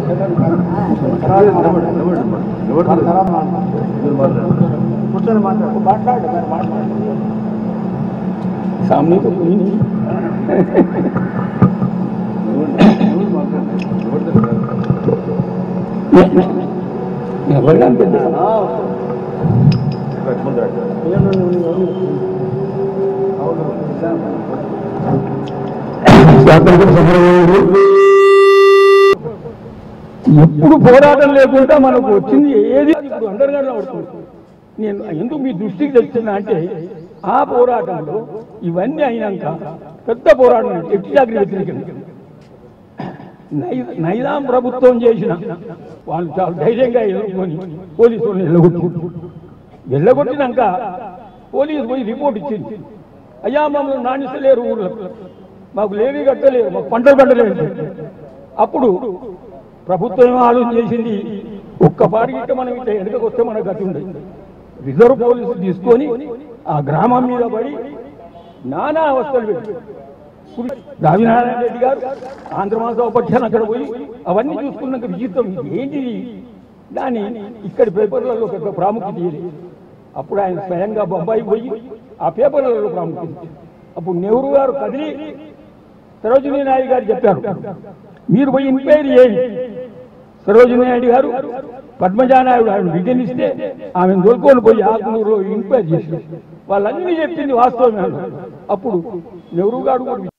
सामने तो कोई नहीं ఎప్పుడు పోరాటం లేకుండా మనకు వచ్చింది ఏది ఇప్పుడు అండర్గ్రౌండ్ పడుతుంది. నేను ఎందుకు మీ దృష్టికి తెస్తున్నా అంటే ఆ పోరాటంలో ఇవన్నీ అయినాక పెద్ద పోరాటం ఎట్టిచాకరి వ్యతిరేకంగా నైజాం ప్రభుత్వం చేసిన వాళ్ళు చాలా ధైర్యంగా ఎదుర్కొని పోలీసు వెళ్ళగొట్టినాక పోలీసు పోయి రిపోర్ట్ ఇచ్చింది, అయ్యా మమ్మల్ని నాణ్యతలేరు, ఊళ్ళో మాకు లేవి కట్టలేరు, మాకు పంటలు పండలేరు. అప్పుడు ప్రభుత్వం ఆలోచన చేసింది, ఒక్కపాటికి ఇట్లా మనం ఇట్లా వెనుకకు వస్తే మనకు గట్టి ఉండదు. రిజర్వ్ పోలీసు తీసుకొని ఆ గ్రామం మీద పడి నానా అవస్థలు పెట్టి రావినారాయణ రెడ్డి గారు ఆంధ్రమాస ఉపఖ్యాన్ని అక్కడ పోయి అవన్నీ చూసుకున్నాక విచిత్రం ఏంటి దాన్ని ఇక్కడి పేపర్లలో పెద్ద ప్రాముఖ్యత ఇయ్యలేదు. అప్పుడు ఆయన స్వయంగా బొంబాయి పోయి ఆ పేపర్లలో ప్రాముఖ్యత. అప్పుడు నెహ్రూ గారు కదిలి సరోజినీ నాయుడు గారు చెప్పారు, మీరు పోయి ఎంక్వైరీ చేయండి. సరోజినీ నాయుడు గారు పద్మజానాయుడు ఆయన విజనిస్తే ఆమెను దొరుకొని పోయి ఆత్మూరులో ఎంక్వైరీ చేసి వాళ్ళన్నీ చెప్పింది వాస్తవమే. అప్పుడు నెహ్రూ గారు